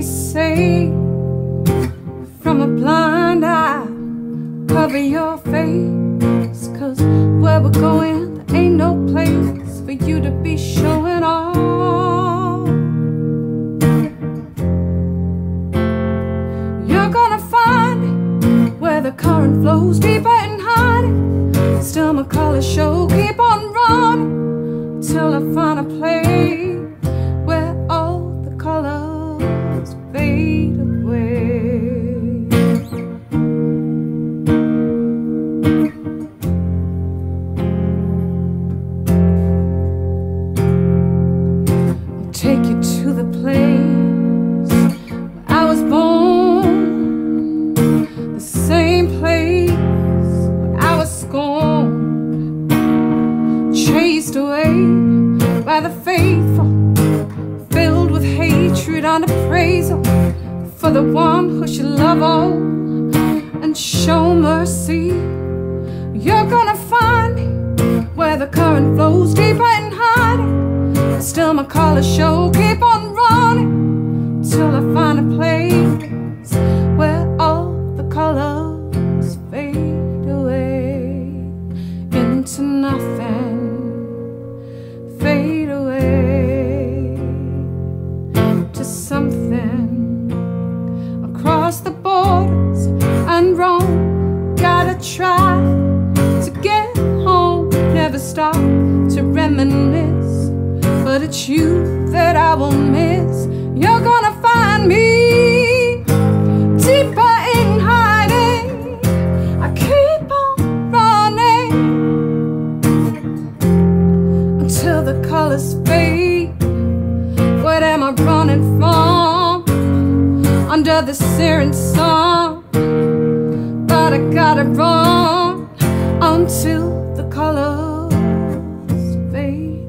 safe from a blind eye. Cover your face, 'cause where we're going, there ain't no place for you to be showing off. You're gonna find where the current flows deeper and hiding. Still my color show, keep on running till I find a place where all the colors fade away. I'll take you to the place where I was born, the same place where I was scorned, chased away by the faithful, filled with hatred and appraisal for the one who should love all and show mercy. You're gonna find me where the current flows deeper and hiding. Still my colors show, keep on running till I find a place where all the colors fade away into nothing, fade away to something across the borders and roam. Gotta try to get home, never stop to reminisce, but it's you that I will miss. You're gonna find me deeper in hiding. I keep on running until the colors fade. What am I running from? Under the searing sun, but I gotta run until the colors fade.